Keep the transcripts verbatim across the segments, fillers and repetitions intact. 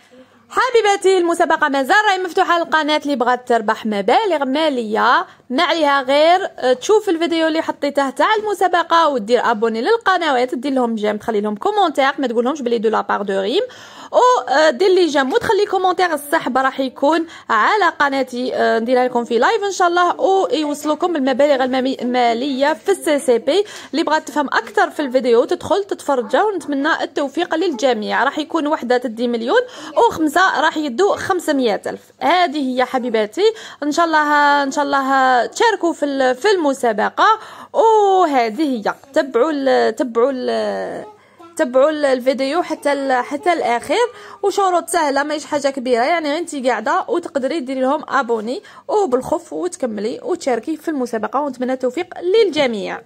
حبيباتي المسابقه مازال راهي مفتوحه للقناه اللي بغات تربح مبالغ ماليه، ما عليها غير تشوف الفيديو اللي حطيته تاع المسابقه ودير ابوني للقنوات، دير لهم جيم، تخلي لهم كومونتير، ما تقولهمش بلي دو لابار دو ريم، و دير لي جيم وتخلي كومونتير. السحب راح يكون على قناتي، نديرها لكم في لايف ان شاء الله، ويوصلوكم المبالغ الماليه في السي سي بي. اللي بغات تفهم اكثر في الفيديو تدخل تتفرجا، ونتمنى التوفيق للجميع. راح يكون وحده تدي مليون وخمسه راح يدوا خمسمية الف. هذه هي حبيباتي، ان شاء الله ان شاء الله تشاركوا في في المسابقه. وهذه هي، تبعوا ال تبعوا ال تبعوا الفيديو حتى حتى الاخير، وشروط سهله ماهيش حاجه كبيره، يعني غير انت قاعده وتقدري ديري لهم ابوني وبالخف وتكملي وتشاركي في المسابقه، ونتمنى التوفيق للجميع.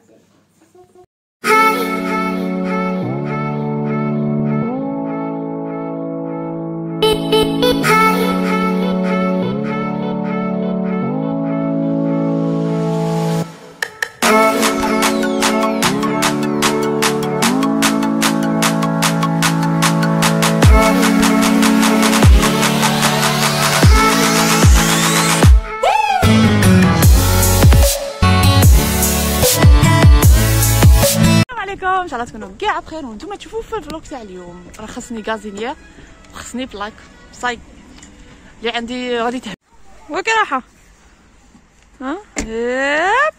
ان شاء الله تكونوا كاع بخير، وانتم تشوفوا في الفلوق تاع اليوم. راه خصني غازينيير وخصني بلاك صاي اللي عندي غادي تهب وكي راحه ها ياب.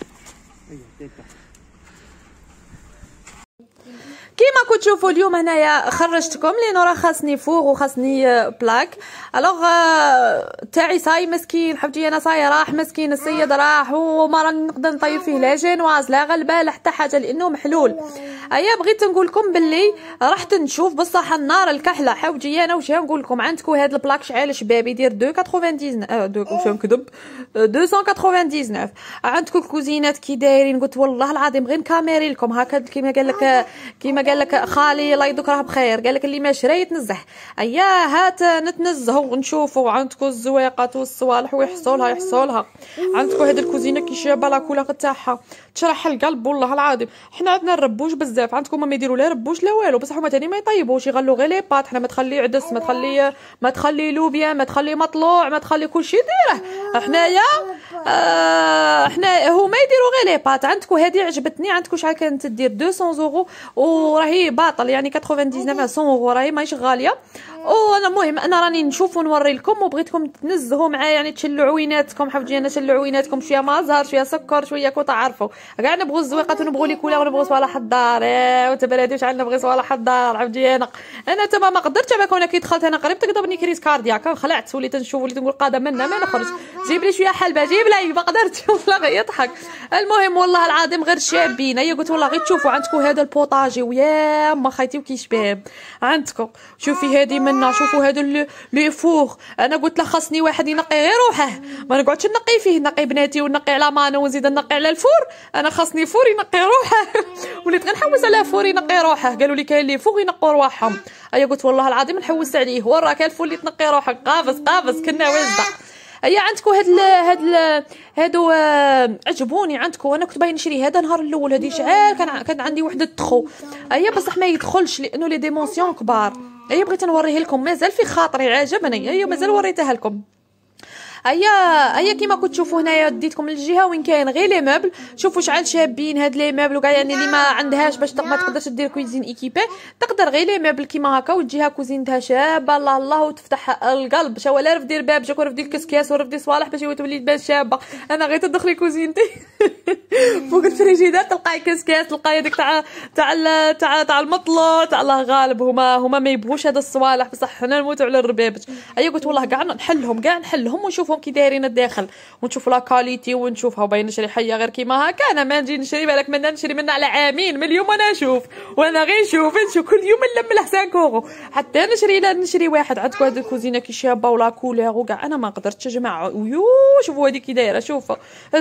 كيما كنتو تشوفوا اليوم هنايا خرجتكم لانه راه خاصني فوغ وخاصني بلاك. الوغ تاعي صاي مسكين، حبتي انا صاي راح مسكين السيد راح، وما راني نقدر نطيب فيه لا جينواز لا غلبه لا حتى حاجه لانه محلول. ايا بغيت نقول لكم باللي رحت نشوف بصح النار الكحله، حوجي انا واش نقول لكم، عندكم هذا البلاك شعال شباب يدير مئتين وتسعة وتسعين دو واش نكذب مئتين وتسعة وتسعين. عندكم الكوزينات كي دايرين، قلت والله العظيم غير نكاميري لكم هكا كيما قال لك كيما قال لك خالي الله يدوك راه بخير، قال لك اللي ما شرا يتنزح. ايا هات نتنزهوا ونشوفوا. عندكم الزواقات والصوالح ويحصولها يحصولها. عندكم هذه الكوزينه كي شابه لا كولور تاعها تشرح القلب والله العظيم. حنا عندنا الربوش بزاف، عندكم ما يديروا لا ربوش لا والو، بصح هما تاني ما يطيبوش، يغلوا غير لي بات. حنا ما تخلي عدس، ما تخلي ما تخلي لوبيا، ما تخلي مطلوع، ما تخلي كلشي ديره. حنايا آه حنا هما يديروا غير لي بات. عندكم هذه عجبتني، عندكم شحال كانت تدير مئتين يورو وراهي باطل، يعني تسعة وتسعين مية يورو راهي ماهيش غاليه. وانا المهم انا راني نشوف ونوري لكم، وبغيتكم تنزهوا معايا، يعني تشلوا عويناتكم، حفجي انا شلوا عويناتكم، شويه مازهر شويه سكر شويه كو تعرفوا كاع نبغوا الزويقات ونبغوا لي كولا ونبغوا صوالح الدار. ايه وتبلاتي شحال نبغي صوالح الدار حفجي انا انا تما ما قدرتش باك. وانا كي دخلت انا قريب تقدرني كريس كاردياك، خلعت وليت نشوف وليت نقول قاده منا ما نخرج، جيب لي شويه حلبه جيب لي، ما قدرتش والله يضحك. المهم والله العظيم غير شابين. هي قلت والله غير تشوفوا عندكم هذا البوطاجي ويا ما خيتي وكي شباب. عندكم شوفي هذه منا، شوفوا هذا لي فوغ. انا قلت له خاصني واحد ينقي غير روحه، ما نقعدش نقي فيه، نقي بناتي ونقي على مانو ونزيد نقي على الفور. انا خاصني فور ينقي روحه وليت غير نحوس على فور ينقي روحه. قالوا لي كاين لي فوغ ينقوا رواحهم. ايا قلت والله العظيم نحوس عليه، ورا كان الفور اللي تنقي روحك قافص قافص كنا واجده. ايا عندكم هاد ال هاد ال هادو آه عجبوني. عندكم انا كنت باغي نشري هذا النهار الاول، هذه شحال كان كان عندي وحده تخو. ايا بصح ما يدخلش لانه لي ديمونسيون كبار. ايا بغيت نوريه لكم، مازال في خاطري عجبني. ايا مازال وريتها لكم. ايا ايا كيما كنت تشوفوا هنايا ديتكم للجهه وين كاين غير لي موبل. شوفوا شحال شابين هاد لي موبل وكاع، يعني اللي ما عندهاش باش ما تقدرش دير كويزين ايكيبي تقدر غير لي موبل كيما هكا وتجيها كوزينتها شابه الله الله وتفتح القلب. شا ولا رف دير باب، شكون رف دير كسكاس ورف دير صوالح باش تولي بان شابه. انا غير تدخلي كوزينتي فوق الفريجيدار تلقاي كسكاس، تلقاي هذيك تاع تاع تاع تاع المطلوع تاع الله غالب. هما هما ما يبغوش هذا الصوالح، بصح حنا نموتوا على الربابج. ايا قلت والله كاع نحلهم كاع نحلهم ونشوف كي دايرين الداخل ونشوف لا كاليتي ونشوفها. باين نشري حيه غير كيما هكا، انا ما نجي نشري بالك منا نشري منا على عامين من اليوم وانا نشوف وانا غير نشوف نشوف كل يوم نلم له خمسة يورو حتى نشري لا نشري واحد. عندكم هذه الكوزينه كي شابه ولا كولور وكاع، انا ما قدرتش يا جماعه. ويو شوفوا هذه كي دايره، شوفوا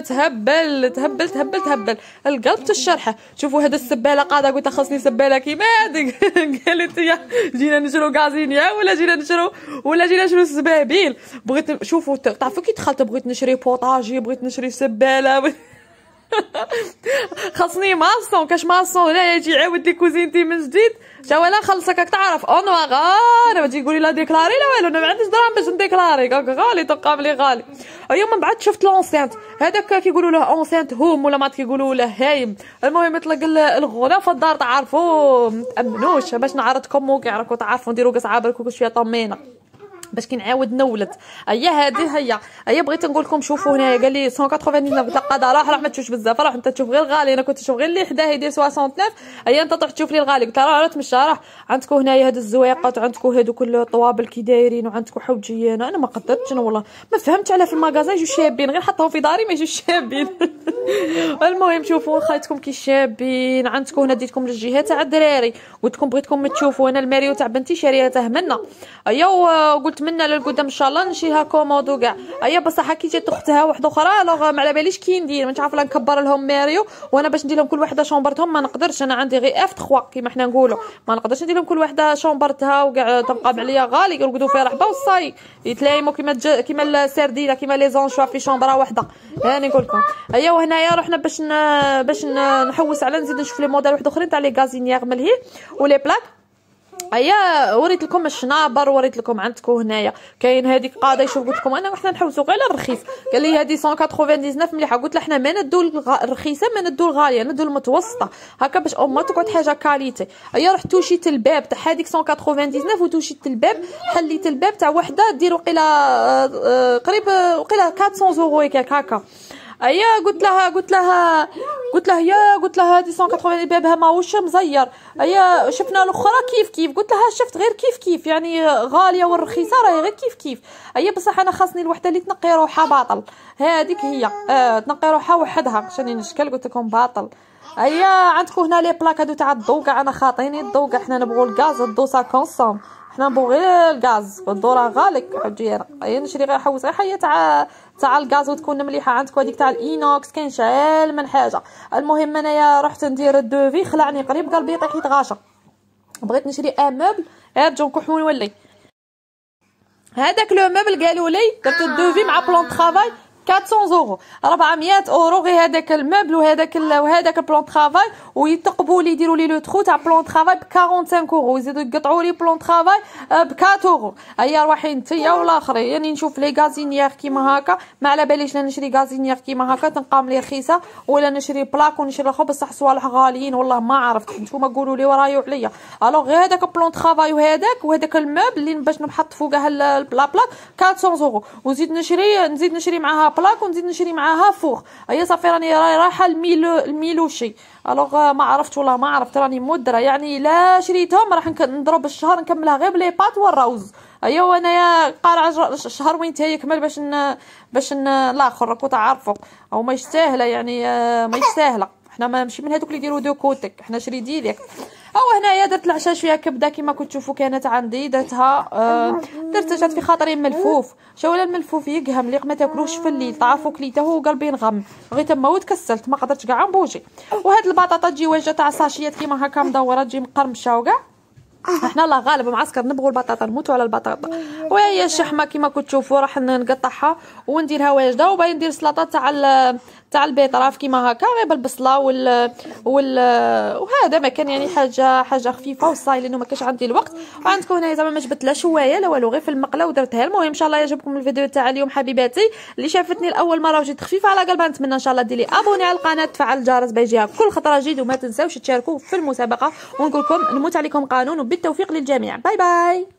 تهبل تهبل تهبل تهبل القلب تشرحه. شوفوا هذا السباله قاعده، قلت خاصني سباله كيما هذيك قالت يا جينا نشرو غازينيا ولا جينا نشرو ولا جينا نشرو الزبابيل. بغيت شوفوا تعرفوا كي دخلت بغيت نشري بوطاجي، بغيت نشري سباله خاصني ماسون كاش ماسون لا يجي يعاود لي كوزينتي من جديد جا ولا خلصك راك تعرف اون غالي ما تجي تقولي لا ديكلاري لا والو انا ما عنديش دراهم باش نديكلاري غالي تقابلي غالي. ايوا من بعد شفت لونسينت هذاك كيقولوا له اونسينت هوم ولا ما كيقولوا له هايم، المهم يطلق الغنى في الدار تعرفوا متامنوش باش نعرضكم وكيعرفوا تعرفوا نديروا كاع بركو شويه طمينه باش كي نعاود نولد. ايا هذه هي هي بغيت نقول لكم شوفوا هنايا قال لي مية وتسعين تلقى راح راح ما تشوفش بزاف راح انت تشوف غير الغالي، انا كنت نشوف غير اللي حداه يدير تسعة وستين. هيا انت تروح تشوف لي الغالي قلت راه تمشى راه عندكم هنايا هاد الزوايقات وعندكم هادوك الطوابل كي دايرين وعندكم حوجيانه. انا ما قدرتش انا والله ما فهمتش على في المغازا يجوا شابين غير حطوهم في داري ما يجوش شابين. المهم شوفوا خايتكم كي شابين عندكم هنا ديتكم للجهه تاع الدراري قلت لكم بغيتكم تشوفوا انا الماريو تاع بنتي شاريته منا. ايا وقلت منا للقدام ان شاء الله نشريها كومود وكاع. ايا بصح كي جات اختها واحده اخرى الوغ ما على باليش كي ندير ما نعرف لا نكبر لهم ماريو وانا باش ندير لهم كل وحده شومبرتهم ما نقدرش انا عندي غير اف ثلاثة كيما حنا نقولوا ما نقدرش ندير لهم كل وحده شومبرتها وكاع تبقى عليا غالي يرقدوا فيها رحبه وصاي يتلايموا كيما الج... كيما السردينه كيما لي زونشوا في شومبره وحده. هاني نقول لكم ايا وهنايا رحنا باش ن... باش نحوس على نزيد نشوف لي موديل واحد اخرين تاع لي غازينيير ملهي ولي بلاك. ايا وريت لكم الشنابر وريت لكم عندكم هنايا كاين هذيك قاعده يشوف قلت لكم انا وحنا نحوسوا غير على الرخيص قال لي هذه مية وتسعة مليحه قلت له حنا ما ندو الرخيصه ما ندو الغاليه ندو المتوسطه هكا باش اوما تقعد حاجه كاليتي. ايا رحت توشيت الباب تاع هذيك مية وتسعة وتوشيت الباب حليت الباب تاع وحده دير وقيله قريب وقيله أربعمية يورو هكا. ايا قلت لها قلت لها قلت لها يا قلت لها هذه مية وتسعين بابها ماهوش مزير. ايا شفنا الاخرى كيف كيف قلت لها شفت غير كيف كيف يعني غاليه والرخيصه راهي غير كيف كيف. ايا بصح انا خاصني الوحده اللي تنقي روحها باطل هذيك هي آه تنقي روحها وحدها شاني نشكل قلت لكم باطل. ايا عندكم هنا لي بلاك هادو تاع الضو كاع انا خاطيني الضو كاع حنا نبغوا الغاز الضو سا كونسوم حنا نبغوا غير الغاز الضو راه غالي حجي ايا نشري غير حوس غير حيه تاع تاع الغاز وتكون مليحه عندكم هذيك تاع الاينوكس كاين شال من حاجه. المهم انايا رحت ندير الدوفي خلعني قريب قلبي يطيح يتغاشى بغيت نشري ان موبل ارجو نكون نولي هذاك لو موبل قالوا لي درت الدوفي مع بلون طرافاي أربعمية يورو أربعمية يورو غير هذاك المبل وهذاك وهذاك البلون طرافاي ويتقبوا لي يديروا لي لو ترو تاع بلون طرافاي ب خمسة وأربعين يورو يزيدوا يقطعوا لي بلون طرافاي ب أربعة يورو. هيا روحي نتيا والاخرين يعني نشوف لي غازينيير كيما هكا ما على باليش لا نشري غازينيير كيما هكا تنقام لي رخيصه ولا نشري بلاك ونشري الخبز بصح صوالح غاليين والله ما عرفت نتوما قولوا لي ورايو عليا. الوغ غير هذاك بلون طرافاي وهذاك وهذاك المبل اللي باش نحط فوقها لا بلاك أربعمية يورو وزيد نشري نزيد نشري معاها بلاك ونزيد نشري معاها فوق. هي صافي راني رايحه الميلو الميلوشي الوغ ما عرفت والله ما عرفت راني مدره يعني لا شريتهم راح نضرب الشهر نكملها غير بلي بات والروز. ايوا أيوة انايا قارع الشهر وين تا يكمل باش ن... باش ن... الاخر راكو تعرفوا او ما يستاهله يعني ما يستاهله حنا ما نمشي من هذوك اللي يديروا دو كوتك حنا شري ديريك. او هنايا درت العشاء فيها كبده كما كنتو تشوفوا كانت عندي درتها آه درت جات في خاطري ملفوف شاولا الملفوف يقهم اللي ما تاكلوش في الليل تعرفوا كليته وقلبي نغم بغيت تما وتكسلت ما قدرتش كاع نبوجي. وهاد البطاطا تجي واجده تاع ساشيات كيما هكا مدوره تجي مقرمشه وكاع احنا الله غالب معسكر نبغوا البطاطا نموتوا على البطاطا. وهي الشحمه كما كنتو تشوفوا راح نقطعها ونديرها واجده وباين ندير سلطه تاع تاع البيطراف كيما هكا غير بالبصله وال وال وهذا ما كان يعني حاجه حاجه خفيفه وصاي لانه ما كانش عندي الوقت. وعندكم هنا زعما ما جبت لا شوايه لا والو غير في المقله ودرتها. المهم ان شاء الله يعجبكم الفيديو تاع اليوم حبيباتي اللي شافتني لاول مره وجيت خفيفه على قلبها نتمنى ان شاء الله ديري ابوني على القناه تفعل الجرس باش يجيها كل خطره جديد وما تنساوش تشاركوا في المسابقه ونقول لكم نموت عليكم قانون وبالتوفيق للجميع. باي باي.